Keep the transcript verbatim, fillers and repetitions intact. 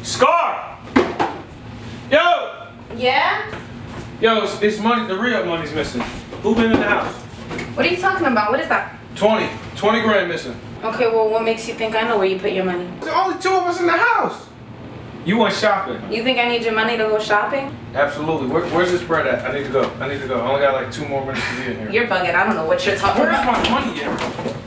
Scar! Yo! Yeah? Yo, it's, it's money, the real money's missing. Who been in the house? What are you talking about? What is that? twenty. twenty grand missing. Okay, well, what makes you think I know where you put your money? There's only two of us in the house. You went shopping. You think I need your money to go shopping? Absolutely. Where, where's this bread at? I need to go. I need to go. I only got like two more minutes to be in here. You're bugging. I don't know what you're talking Where's about. my money at?